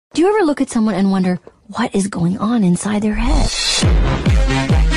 Do you ever look at someone and wonder what is going on inside their head?